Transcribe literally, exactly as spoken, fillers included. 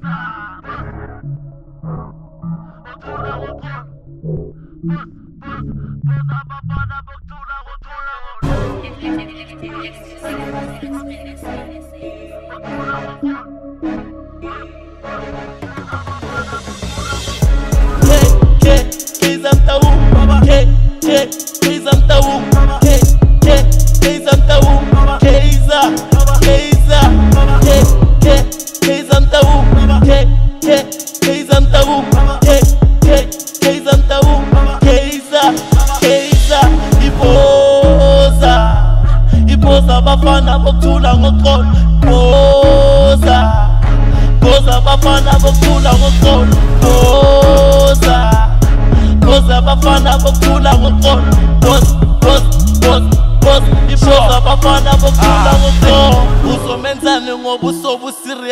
Bafana bokuthula ngoxolo boza boza bafana bokuthula ngoxolo boza boza bafana bokuthula ngoxolo boza boza boza boza iboza bafana bokuthula ngoxolo uzomenzani ngoba usobu serious.